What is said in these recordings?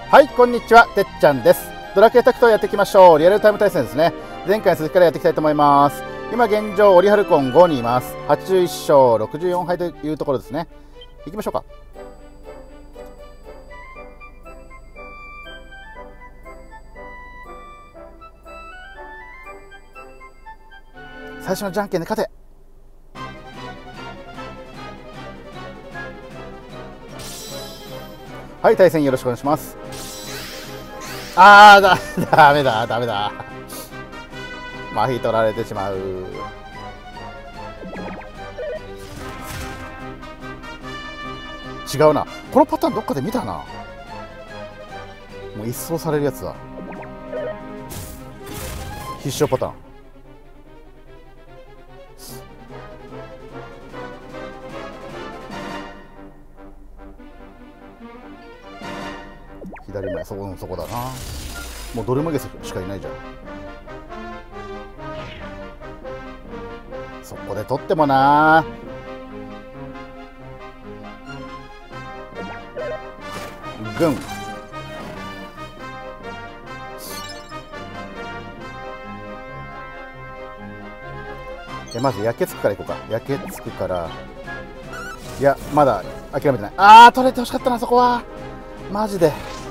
はい、こんにちは、てっちゃんです。ドラクエタクトをやっていきましょう。リアルタイム対戦ですね。前回の続きからやっていきたいと思います。今現状、オリハルコン5にいます。81勝64敗というところですね。行きましょうか。最初のじゃんけんで勝て。はい、対戦よろしくお願いします。ダメだ。麻痺取られてしまう。違うな。このパターンどっかで見たな。もう一掃されるやつだ。必勝パターン。左前、そこだな。もうドルマゲスしかいないじゃん。そこで取ってもな。グン。まず焼けつくからいこうか。焼けつくから。いや、まだ諦めてない。取れてほしかったな、そこは。マジで。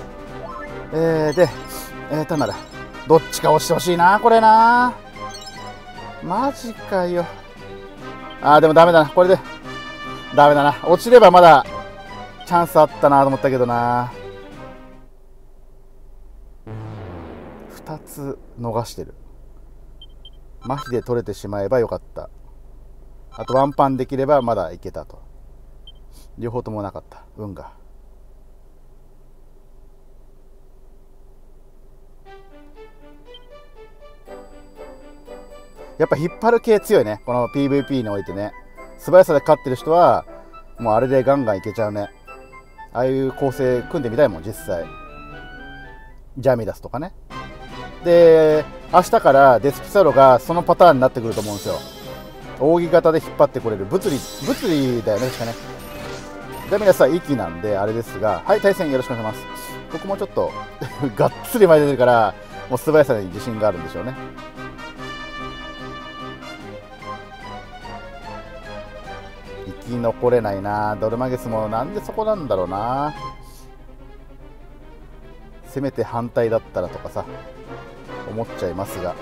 単なる。どっちか押してほしいな、これな。マジかよ。でもダメだな。これで。ダメだな。落ちればまだチャンスあったなと思ったけどな。2つ逃してる。麻痺で取れてしまえばよかった。あとワンパンできればまだいけたと。両方ともなかった。運が。やっぱ引っ張る系強いね。この PVP においてね。素早さで勝ってる人はもうあれでガンガンいけちゃうね。ああいう構成組んでみたいもん、実際。ジャミダスとかね。で、明日からデスピサロがそのパターンになってくると思うんですよ。扇形で引っ張ってこれる。物理だよね、確かね。ジャミダスは息なんであれですが、はい、対戦よろしくお願いします。ここもちょっとがっつり前出てるから、もう素早さに自信があるんでしょうね。生き残れないな。ドルマゲスもなんでそこなんだろうな。せめて反対だったらとかさ思っちゃいますが、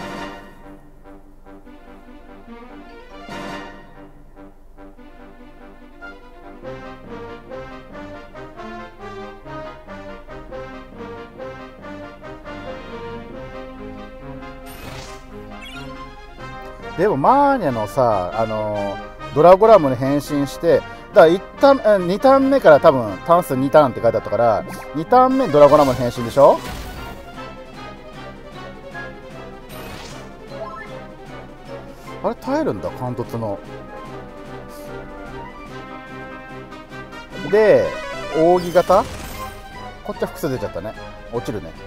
でもマーニャのさ、ドラゴラムに変身して、だから2ターン目から多分ターン数2ターンって書いてあったから、2ターン目にドラゴラムに変身でしょ。あれ耐えるんだ、貫突の。で扇形、こっちは複数出ちゃったね。落ちるね。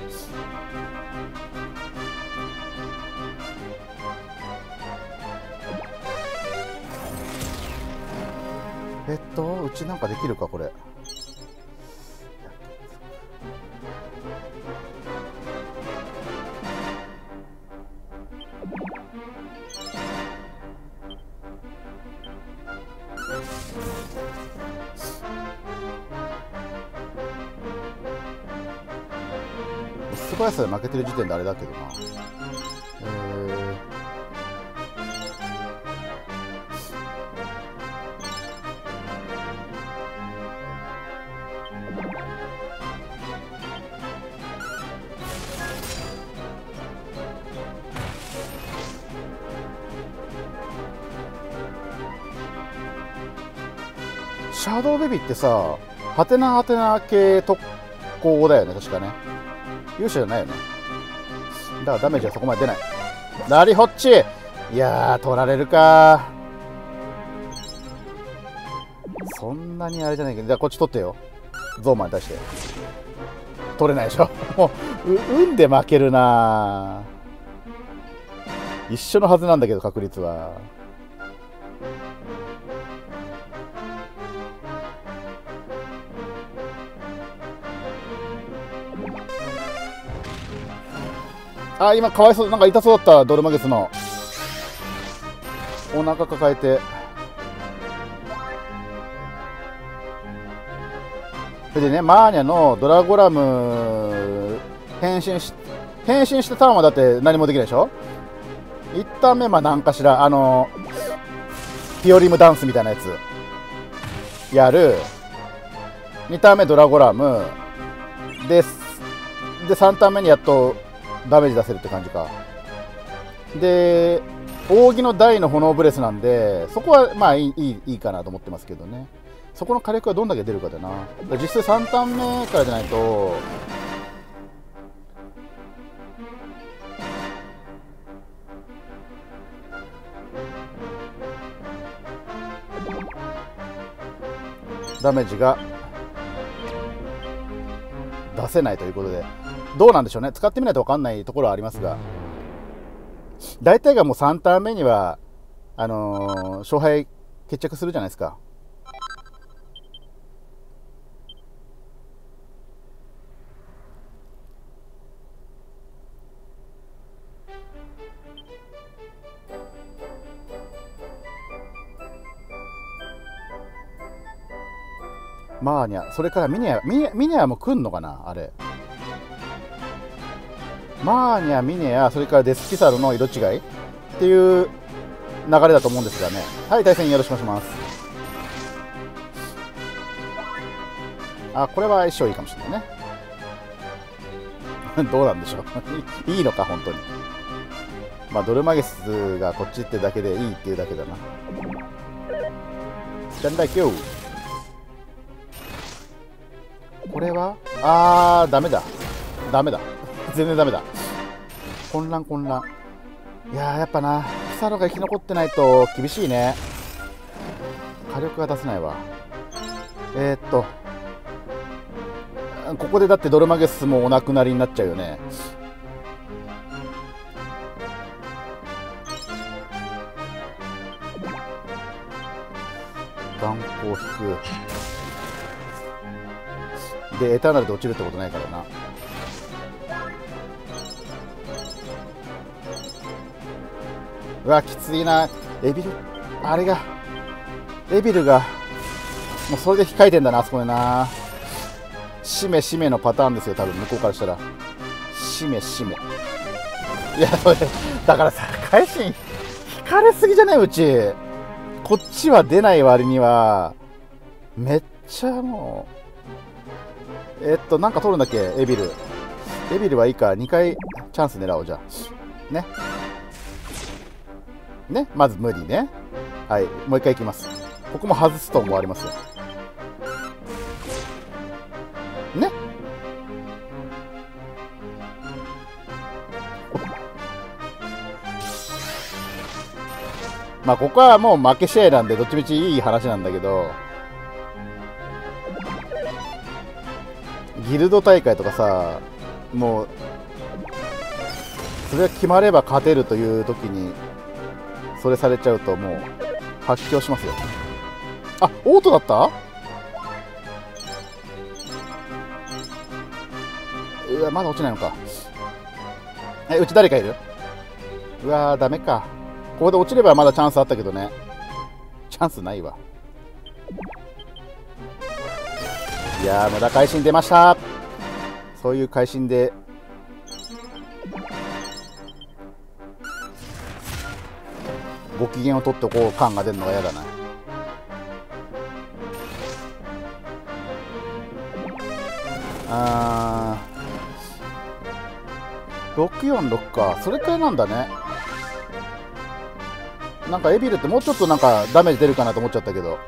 うちなんかできるかこれ。素早さで負けてる時点であれだけどな。シャドウベビーってさ、ハテナ系特攻だよね、確かね。勇者じゃないよね。だからダメージはそこまで出ない。ラリホッチ、いやー、取られるか。そんなにあれじゃないけど、じゃあこっち取ってよ。ゾーマに対して。取れないでしょ。もう、運で負けるな。一緒のはずなんだけど、確率は。 あ、今かわいそう、なんか痛そうだった。ドルマゲスのお腹抱えて。それでね、マーニャのドラゴラム変身したターンはだって何もできないでしょ。1ターン目、まあ何かしらピオリムダンスみたいなやつやる。2ターン目ドラゴラムで3ターン目にやっとダメージ出せるって感じか。で扇の大の炎ブレスなんで、そこはまあいいかなと思ってますけどね。そこの火力がどんだけ出るかだな。実際3ターン目からじゃないとダメージが出せないということで、どうなんでしょうね。使ってみないと分かんないところはありますが、大体がもう3ターン目には勝敗決着するじゃないですか。マーニャ、それからミネアも来んのかな。あれマーニャ、ミネア、それからデスキサルの色違いっていう流れだと思うんですがね。はい、対戦よろしくお願いします。あ、これは相性いいかもしれないね。どうなんでしょう。いいのか本当に。まあドルマゲスがこっちってだけでいいっていうだけだな。スタンダーキュー。これはダメだ全然ダメだ。混乱。いやー、やっぱな、キサロが生き残ってないと厳しいね。火力が出せないわ。ここでだってドルマゲスもお亡くなりになっちゃうよね。眼光引くでエターナルで落ちるってことないからな。うわ、きついな。エビルがもうそれで控えてんだな、あそこでな。しめのパターンですよ、多分向こうからしたら。しめいや、それだからさ、返しに引かれすぎじゃない。うちこっちは出ない割にはめっちゃもうなんか取るんだっけ。エビルはいいか。2回チャンス狙おう。じゃあね、まず無理ね。はい、もう一回いきます。ここも外すと思われますよね。まあここはもう負け試合なんでどっちみちいい話なんだけど、ギルド大会とかさ、もうそれが決まれば勝てるという時にそれされちゃうともう発狂しますよ。あ、オートだった。うわ、まだ落ちないのか。うち誰かいる。うわー、ダメか。ここで落ちればまだチャンスあったけどね。チャンスないわ。いやー、無駄会心出ました。そういう会心でご機嫌を取っておこう感が出るのが嫌だな。646か。それくらいなんだね。なんかエビルってもうちょっとなんかダメージ出るかなと思っちゃったけど。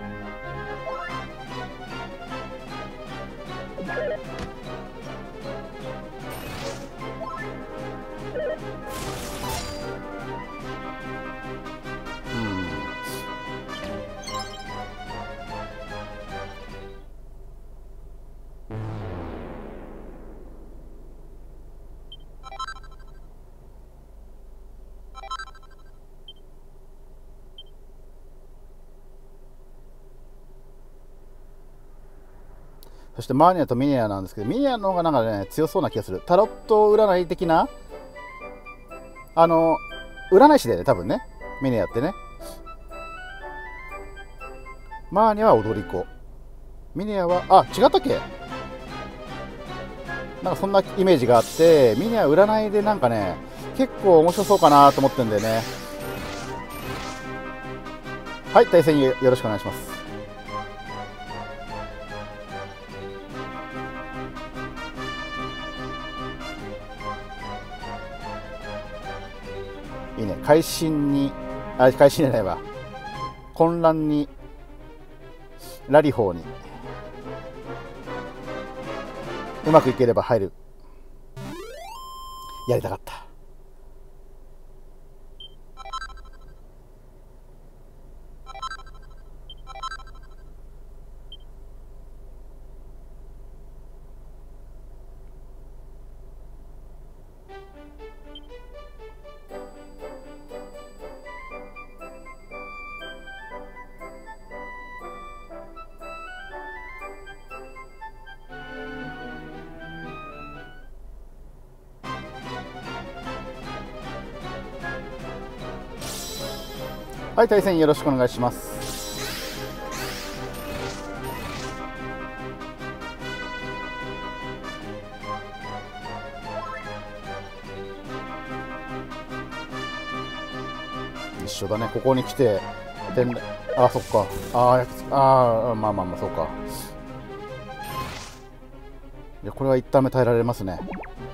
そしてマーニャとミネアなんですけど、ミネアの方がなんかね強そうな気がする。タロット占い的な占い師でね、多分ね、ミネアってね。マーニャは踊り子。ミネアは、あ、違ったっけ？なんかそんなイメージがあって、ミネア占いでなんかね、結構面白そうかなと思ってんだよね。はい、対戦よろしくお願いします。いいね、会心に、会心じゃないわ。混乱に、ラリホーに。うまくいければ入る。やりたかった。はい、対戦よろしくお願いします。一緒だね、ここに来て、あ、そっか、まあまあまあ、そうか。いや、これは一旦目耐えられますね。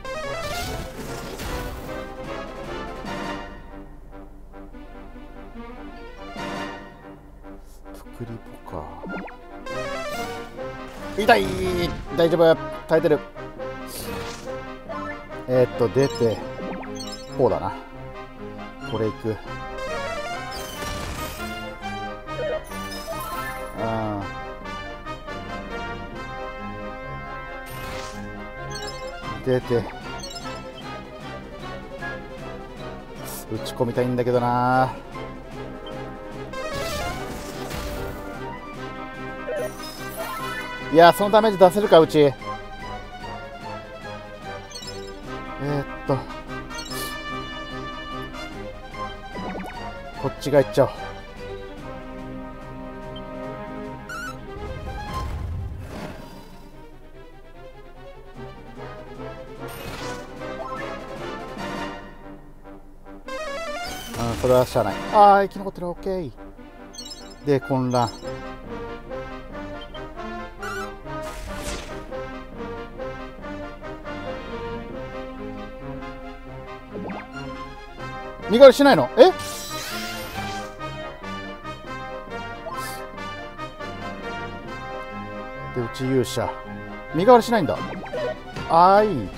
プクリポか。痛い、大丈夫、耐えてる。出て、こうだな。これいく。出て打ち込みたいんだけどな。いや、そのダメージ出せるか、うち。こっちがいっちゃおう。それはしゃあない。生き残ってる。オッケーで混乱。身代わりしないの？でうち勇者身代わりしないんだ。1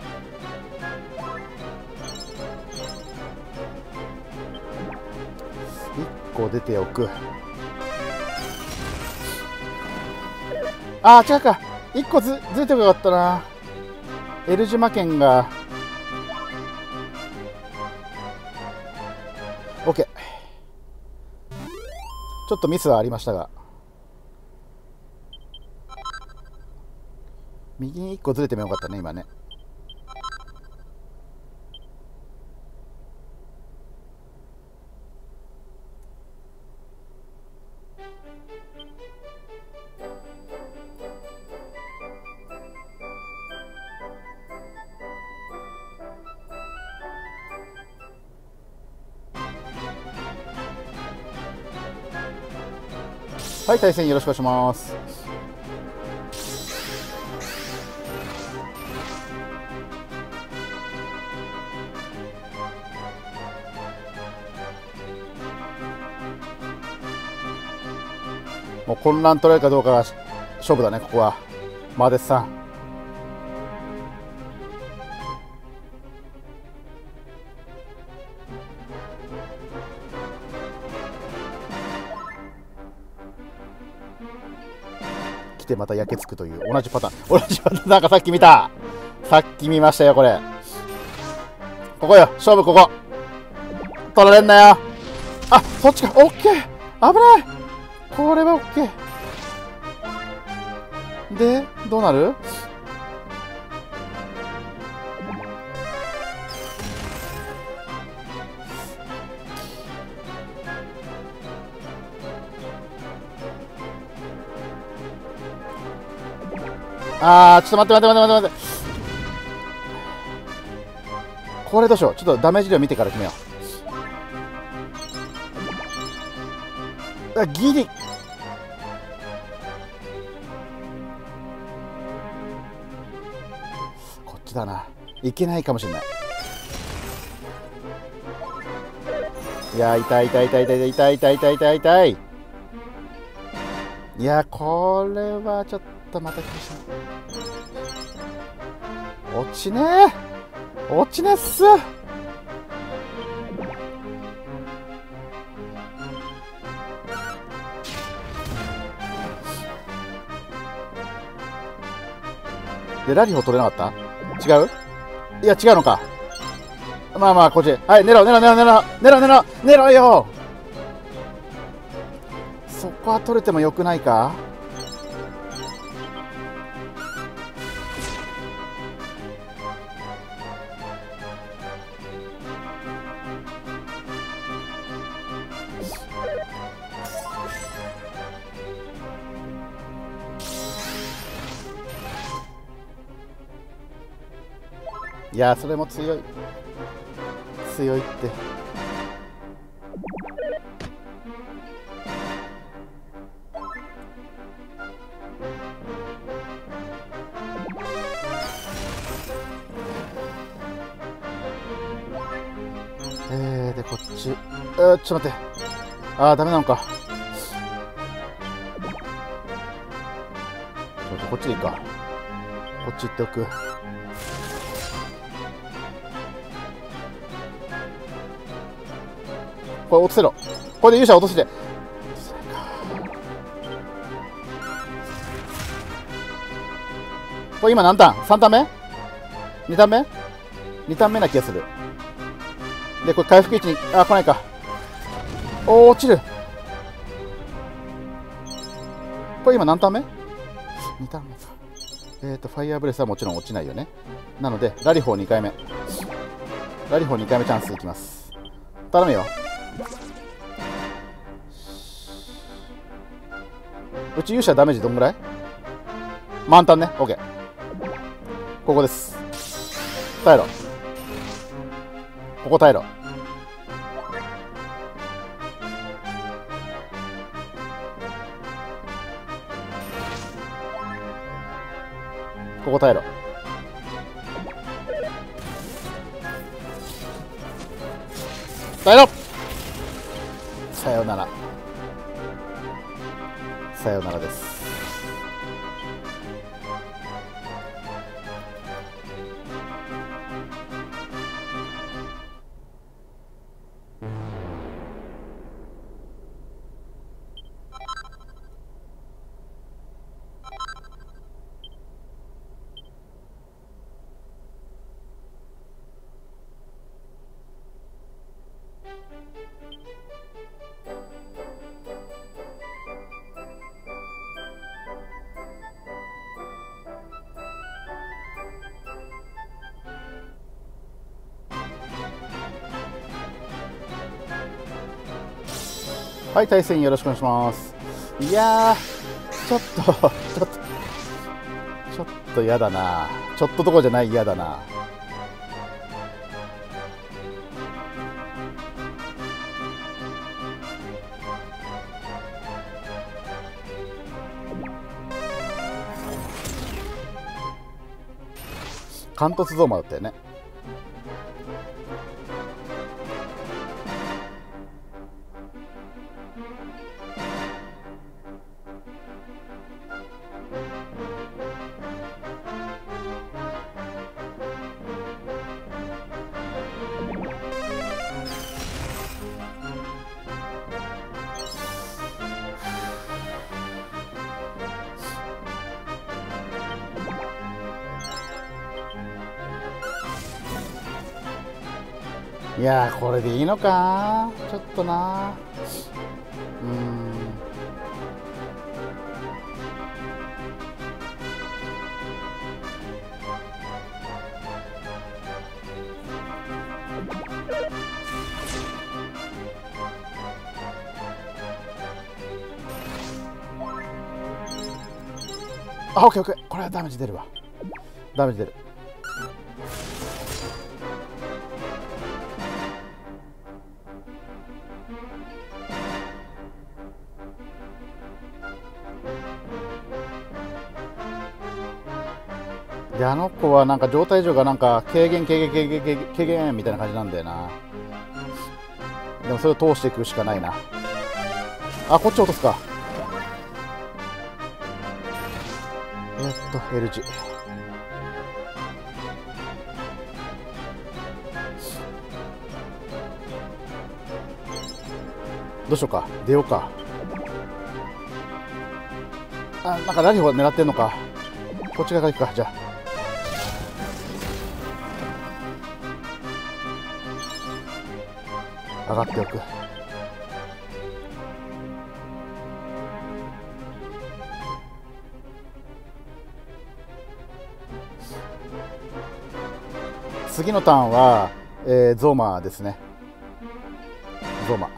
個出ておく。違うか、1個ずれてもよかったな。エルジュマ剣が OK。 ちょっとミスはありましたが、右に1個ずれてもよかったね、今ね。はい、対戦よろしくお願いします。もう混乱取れるかどうかが勝負だね、ここは。マーデスさん。来てまた焼けつくという同じパターン。なんかさっき見た。さっき見ましたよ、これ。ここよ、勝負ここ。取られんなよ。そっちか。オッケー。危ない。これはオッケー。で、どうなる？ あー、ちょっと待って待って待って待って。これどうしよう。ちょっとダメージ量見てから決めよう。あ、ギリ。こっちだな。いけないかもしれない。いや、痛い痛い痛い痛い痛い痛い痛い痛い痛い。いや、これはちょっとまた厳しい。落ちねえ、落ちねえっす。で、ラリホ取れなかった？違う？いや、違うのか。まあまあ、こっち。はい、狙おう、狙おう、狙おう、狙おう、狙おう、狙おう、狙おうよ。そこは取れてもよくないか？いや、それも強い。強いって。で、こっち。ちょっと待って。あー、ダメなのか。こっちでいいか。こっち行っておく。これ落とせろ。これで勇者落として。これ今何ターン？ 3 ターン目？ 2 ターン目？ 2 ターン目な気がする。で、これ回復位置に、あ、来ないか。おー、落ちる。これ今何ターン目？ 2 ターン目か。ファイヤーブレスはもちろん落ちないよね。なので、ラリホー2回目。ラリホー2回目チャンスいきます。頼むよ。うち勇者ダメージどんぐらい？満タンね。OK。ここです。耐えろ。ここ耐えろ。ここ耐えろ。耐えろ。さよなら。さよならです。はい、対戦よろしくお願いします。いやー、ちょっと嫌だな。ちょっとどころじゃない嫌だな。貫突ゾーマだったよね。いやー、これでいいのかちょっとな。 あ、オッケーオッケー。これはダメージ出るわ。ダメージ出る。で、あの子はなんか状態異常がなんか軽減みたいな感じなんだよな。でもそれを通していくしかないな。あ、こっち落とすか。L 字。どうしようか。出ようか。あ、なんかラリホ狙ってんのか。こっち側から行くか。じゃあ上がっておく。次のターンは、ゾーマですね。ゾーマ。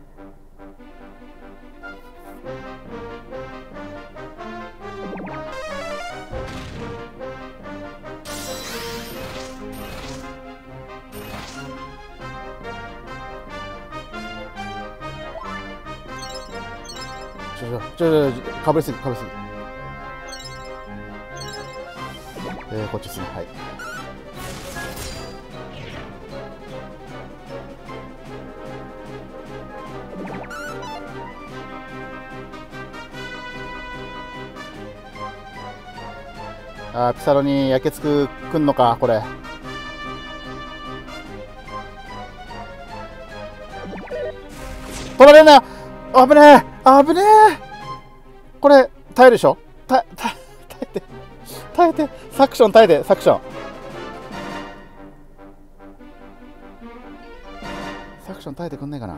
かぶりすぎ。こっちですね。はい。あー、ピサロに焼けつくくんのか、これ。取られんなよ。危ねえ、危ねえ。これ耐えるでしょ。耐えてサクション耐えて。サクション耐えてくんねえかな。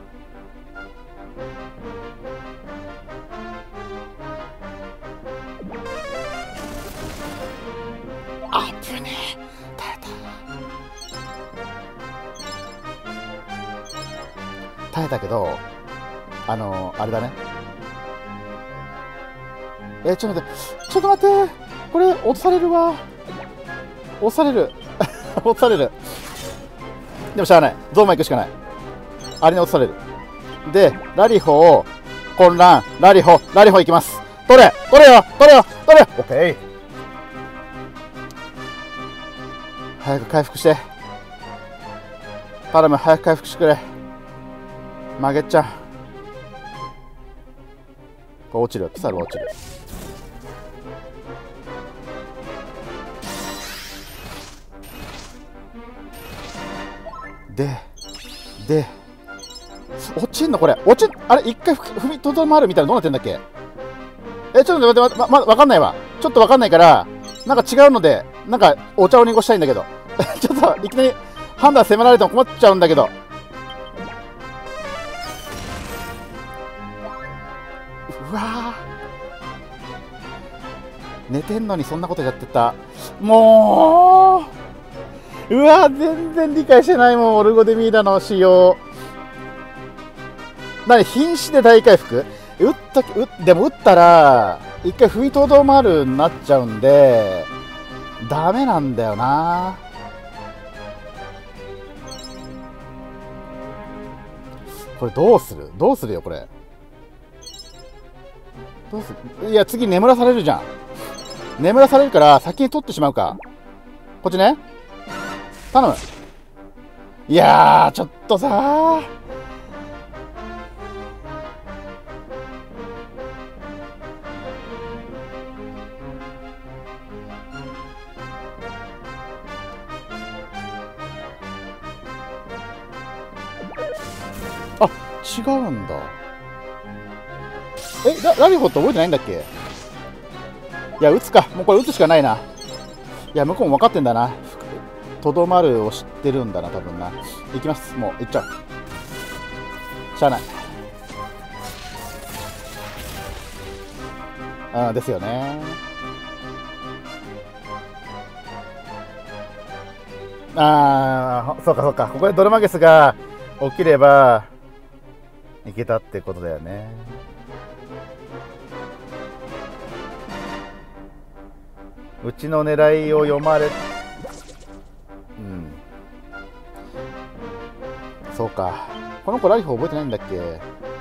あぶねえ。耐えたけど、あれだね。ちょっと待って。これ落とされるわ。落とされる。落とされる。でもしゃあない。ゾーマ行くしかない。あれに落とされる。で、ラリホを混乱。ラリホ行きます。取れよ。オッケー。早く回復して。パラム早く回復してくれ。曲げちゃん。これ落ちる。ピサル落ちる。で落ちんのこれ。あれ一回踏みとどまるみたいな。どうなってんだっけ。ちょっと待って、わかんないわ。ちょっとわかんないから、なんか違うので、なんかお茶を濁したいんだけど。ちょっといきなり判断迫られても困っちゃうんだけど。うわー、寝てんのにそんなことやってた。もう、うわー、全然理解してないもん。オルゴデミーダの仕様。瀕死で大回復。でも打ったら一回踏みとどまるになっちゃうんでダメなんだよな。これどうするよこれ。どうする。いや次眠らされるじゃん。眠らされるから先に取ってしまうか。こっちね。頼む。いやーちょっとさー。あ、違うんだ。ラリホって覚えてないんだっけ。いや、打つか。もうこれ打つしかないな。いや、向こうも分かってんだな。とどまるを知ってるんだな、多分な。行きます。もう、行っちゃう。しゃあない。ああ、ですよね。ああ、そうか。ここでドルマゲスが起きれば、いけたってことだよね。 うちの狙いを読まれ、そうか。この子ラリフ覚えてないんだっけ。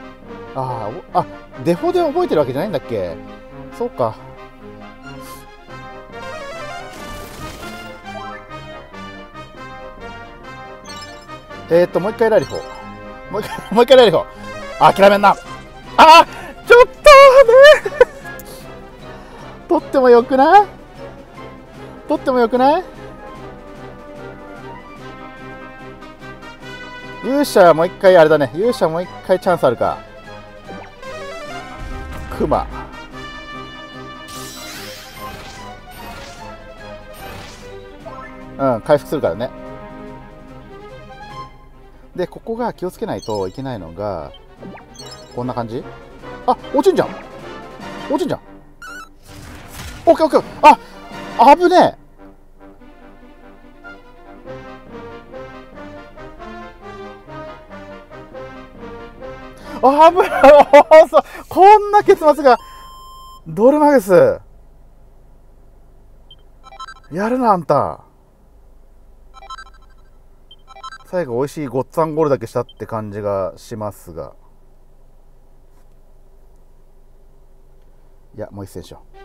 デフォで覚えてるわけじゃないんだっけ。そうか。もう一回ラリフォ。もう一回ラリフォ。諦めんな。ちょっとね取ってもよくない？取ってもよくない？勇者もう一回あれだね。勇者もう一回チャンスあるか。クマ。回復するからね。で、ここが気をつけないといけないのが、こんな感じ？落ちんじゃん！落ちんじゃん！オッケーオッケー！危ねえ！危ないこんな結末が、ドルマゲス。やるな、あんた。最後、美味しいごっつぁんゴールだけしたって感じがしますが。いや、もう一戦しよ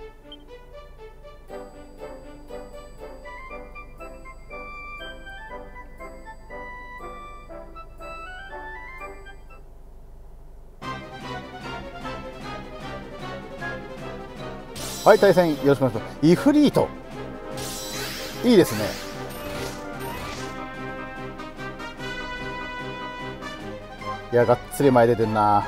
う。はい、対戦よろしくお願いします。イフリート。いいですね。いや、がっつり前出てんな。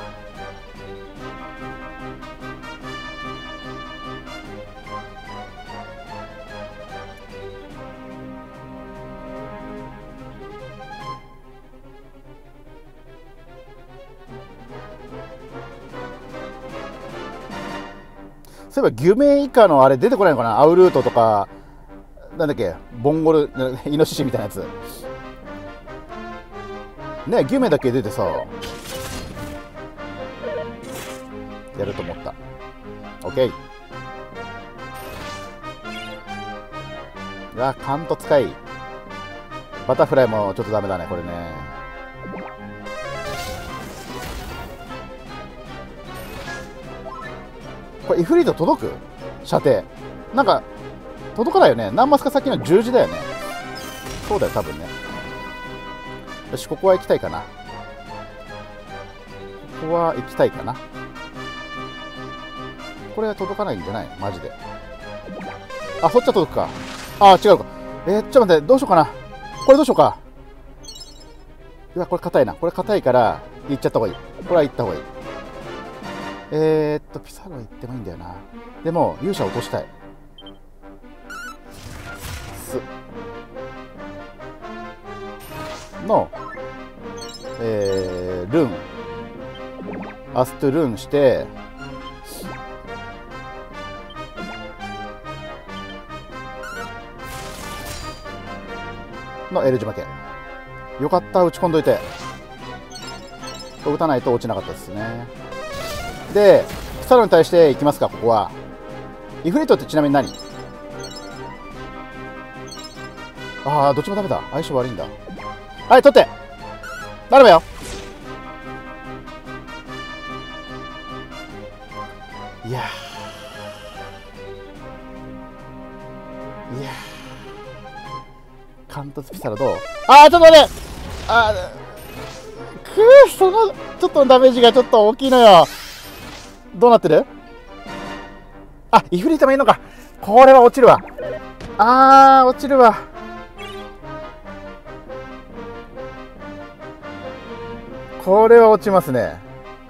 そういえば、ギュメ以下のあれ出てこないのかな。アウルートとか、なんだっけ、ボンゴル、イノシシみたいなやつ。ね、ギュメだけ出てさ、やると思った。OK。いや、カント使い。バタフライもちょっとダメだね、これね。これイフリート届く？射程なんか届かないよね。何マスか先の十字だよね。そうだよ多分ね。よし、ここは行きたいかな。ここは行きたいかな。これは届かないんじゃない？マジで。そっちは届くか。違うか。ちょっと待って、どうしようかな。これどうしようか。いや、これ硬いな。これ硬いから行っちゃった方がいい。これは行った方がいい。ピサロ行ってもいいんだよな。でも勇者落としたい。のルンアストゥルンしての L 字負け。よかった、打ち込んどいて。打たないと落ちなかったですね。でピサロに対していきますか。ここはイフリートってちなみに何？どっちもダメだ。相性悪いんだ。はい、取って頼むよ。いやカントツピサロどう？ちょっと待って。そのちょっとダメージがちょっと大きいのよ。どうなってる？イフリートもいいのか。これは落ちるわ。落ちるわ。これは落ちますね。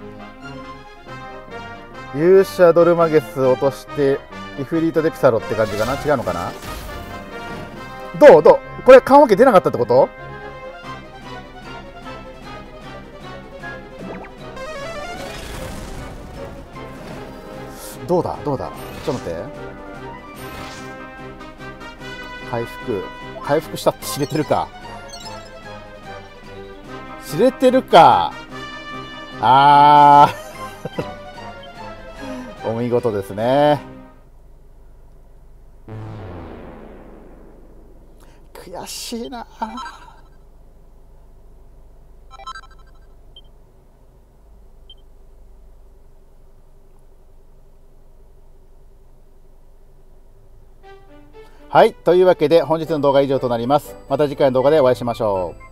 勇者ドルマゲス落としてイフリートでピサロって感じかな。違うのかな。どうこれ緩和系出なかったってこと？どうだちょっと待って。回復したって知れてるか。知れてるか。お見事ですね。 悔しいな。はい、というわけで本日の動画は以上となります。また次回の動画でお会いしましょう。